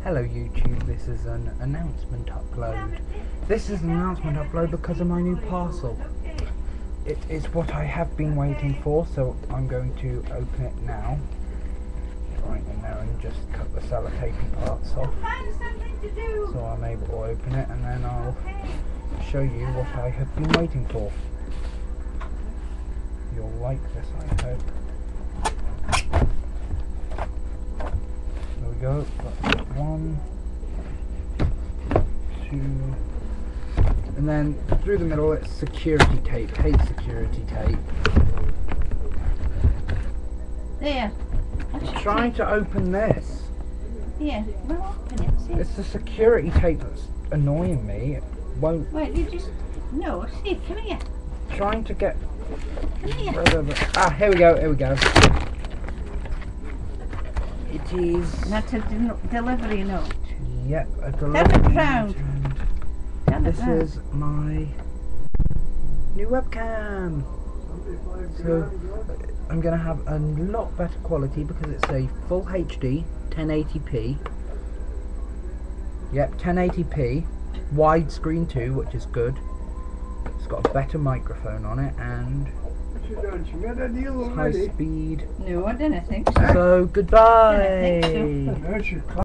Hello YouTube, this is an announcement upload. This is an announcement upload because of my new parcel. It is what I have been waiting for, so I'm going to open it now. Right in there and just cut the sellotapey parts off. So I'm able to open it, and then I'll show you what I have been waiting for. You'll like this, I hope. There we go. Got 1, 2, and then through the middle it's security tape. Hate security tape. There. Trying to open this. Yeah, well, open it. See? It's the security tape that's annoying me. It won't. Wait, you just. No, see, come here. Trying to get Come here. rid of it. Ah, here we go. Here we go. It is. That's a delivery note. Yep, a Turn delivery it round. Turn it This round. is my new webcam. So I'm going to have a lot better quality because it's a full HD 1080p. Yep, 1080p, widescreen too, which is good. It's got a better microphone on it and high speed. No, I didn't think so. So goodbye. I didn't think so.